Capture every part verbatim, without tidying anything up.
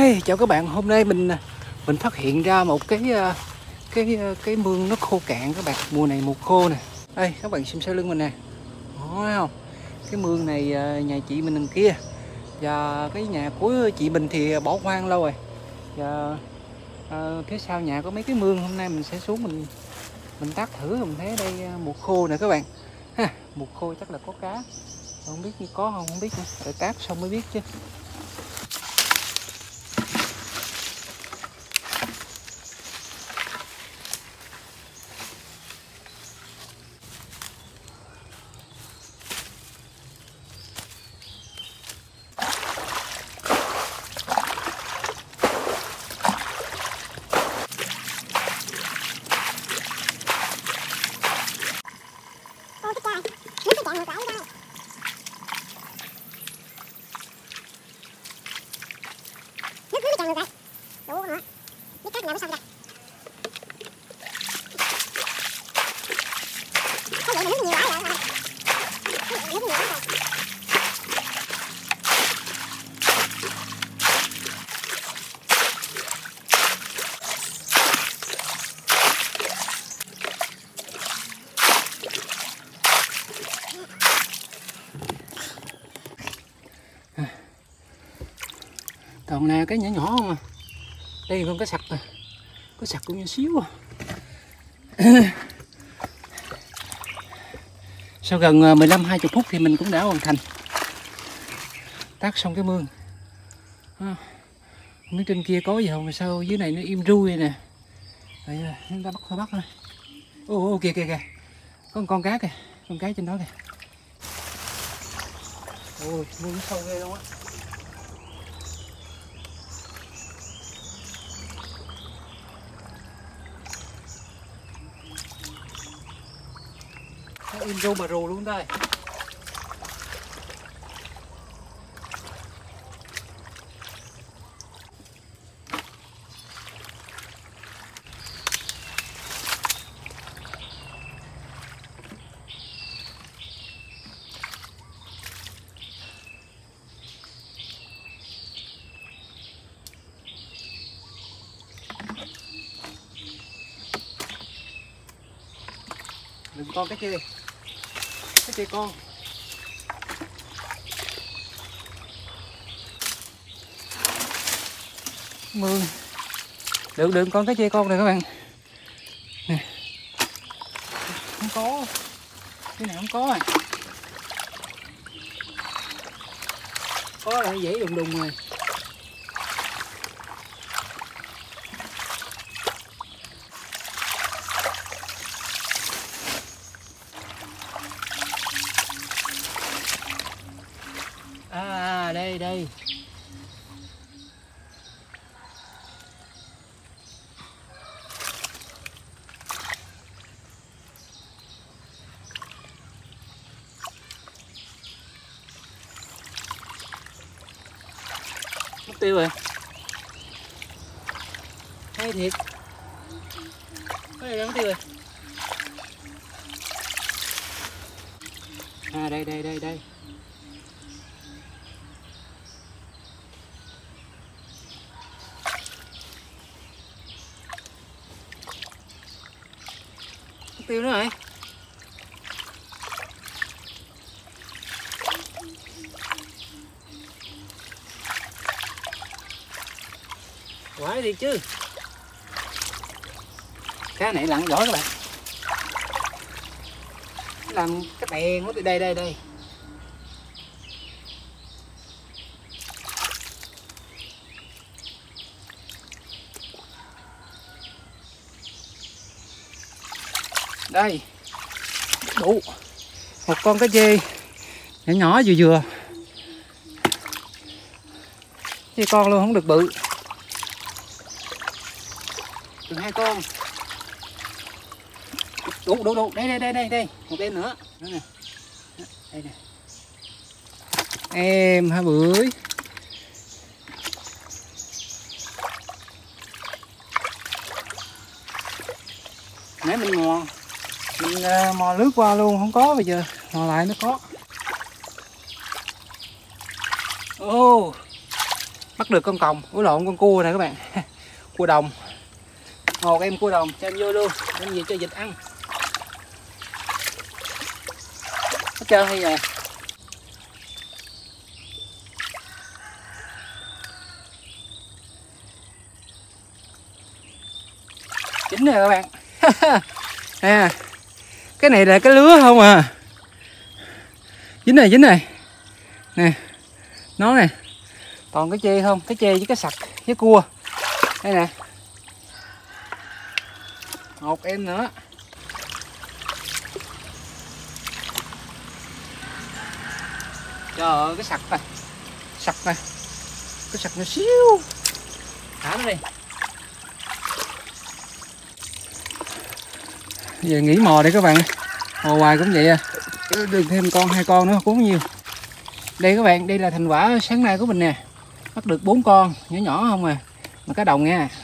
Hey, chào các bạn, hôm nay mình mình phát hiện ra một cái cái cái mương nó khô cạn các bạn, mùa này mùa khô nè. Đây các bạn xem sau lưng mình nè, thấy không? Cái mương này nhà chị mình đằng kia, và cái nhà của chị mình thì bỏ hoang lâu rồi. Và à, phía sau nhà có mấy cái mương, hôm nay mình sẽ xuống mình mình tác thử, mình thấy đây mùa khô nè các bạn. Ha, mùa khô chắc là có cá, không biết như có không không biết nữa, đợi tác xong mới biết chứ. Còn nè cái nhỏ nhỏ không à, đây con cá sặc nè, có sặc cũng như xíu à. Sau gần mười lăm hai mươi phút thì mình cũng đã hoàn thành tác xong cái mương. Không biết trên kia có gì không, mà sao dưới này nó im ru vậy nè. Đây chúng ta bắt thôi bắt thôi. Ô, ô kìa kìa kìa, có một con cá kìa, con cá trên đó kìa. Ôi mương sâu ghê luôn á. Nó im ru mà rù luôn đây. Đừng con cái chê, cái chê con. Mương đừng đừng con cái chê con này các bạn nè. Không có, cái này không có à, có là dễ đùng đùng rồi. À đây đây. Mất tiêu rồi. Hay thiệt. Cái này mất tiêu rồi. À đây đây đây đây. Mất tiêu nữa rồi. Quái thiệt chứ. Cá này lặn giỏi các bạn. Làm cái bèn nó từ đây đây đây. Đây. Đủ. Một con cá chê nhỏ nhỏ vừa vừa. Chê con luôn, không được bự. Từng hai con. Đủ đủ đủ, đây đây đây đây đây, một em nữa. Đó nè. Đây nè. Em hả bưởi. Nãy mình mò, mình uh, mò lướt qua luôn không có, bây giờ mò lại nó có. Ô, oh, Bắt được con còng, ủa lộn con cua này các bạn. Cua đồng. Một em cua đồng cho em vô luôn, đem về cho vịt ăn. Hết trơn hay rồi. Chính rồi các bạn. Nè, cái này là cái lứa không à. Dính này, dính này. Nè, nó nè. Còn cái chê không, cái chê với cái sặc với cua. Đây nè. Một em nữa. Trời ơi cái sặc này. Sặc này. Cái sặc nó xíu. Thả nó đi. Giờ nghỉ mò đây các bạn. Mò hoài cũng vậy à. Đừng thêm con hai con nữa cũng nhiều. Đây các bạn, đây là thành quả sáng nay của mình nè. Bắt được bốn con nhỏ nhỏ không à. Mà cá đồng nha.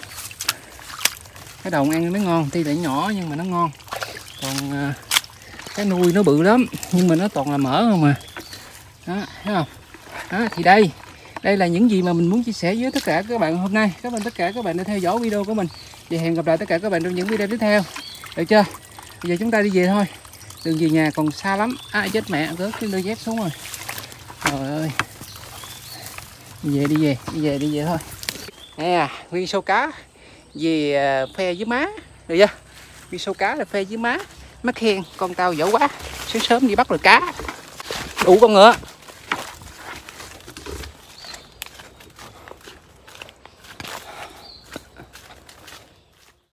Cá đồng ăn nó ngon, tuy là nhỏ nhưng mà nó ngon. Còn uh, cái nuôi nó bự lắm nhưng mà nó toàn là mỡ không à. Đó, thấy không? Đó, thì đây, đây là những gì mà mình muốn chia sẻ với tất cả các bạn hôm nay. Cảm ơn tất cả các bạn đã theo dõi video của mình. Và hẹn gặp lại tất cả các bạn trong những video tiếp theo. Được chưa? Bây giờ chúng ta đi về thôi. Đường về nhà còn xa lắm. À chết mẹ, rớt cái đôi dép xuống rồi. Trời ơi. Đi về, đi về, đi về, đi về thôi. Nè, nguyên sâu cá về phe với má. Được chưa? Nguyên sâu cá là phe với má. Má khen con tao giỏi quá. Sớm sớm đi bắt được cá. Đủ con ngựa.